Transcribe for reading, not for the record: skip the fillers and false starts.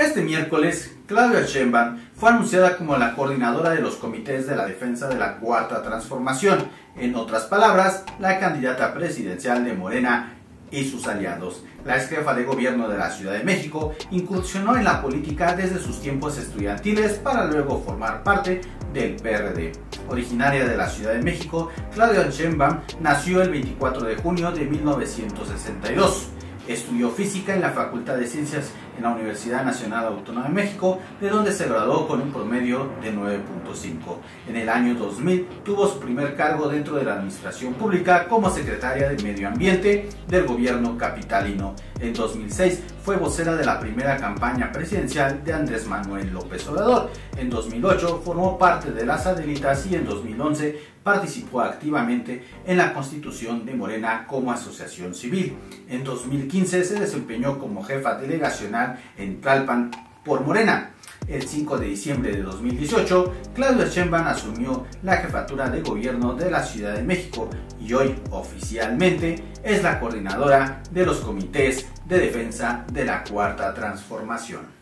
Este miércoles, Claudia Sheinbaum fue anunciada como la coordinadora de los comités de la defensa de la Cuarta Transformación, en otras palabras, la candidata presidencial de Morena y sus aliados. La ex jefa de gobierno de la Ciudad de México incursionó en la política desde sus tiempos estudiantiles para luego formar parte del PRD. Originaria de la Ciudad de México, Claudia Sheinbaum nació el 24 de junio de 1962. Estudió física en la Facultad de Ciencias en la Universidad Nacional Autónoma de México, de donde se graduó con un promedio de 9.5. En el año 2000 tuvo su primer cargo dentro de la administración pública como secretaria de Medio Ambiente del gobierno capitalino. En 2006 fue vocera de la primera campaña presidencial de Andrés Manuel López Obrador. En 2008 formó parte de las Adelitas y en 2011 participó activamente en la constitución de Morena como asociación civil. En 2015 se desempeñó como jefa delegacional en Tlalpan por Morena. El 5 de diciembre de 2018, Claudia Sheinbaum asumió la jefatura de gobierno de la Ciudad de México y hoy oficialmente es la coordinadora de los comités de defensa de la Cuarta Transformación.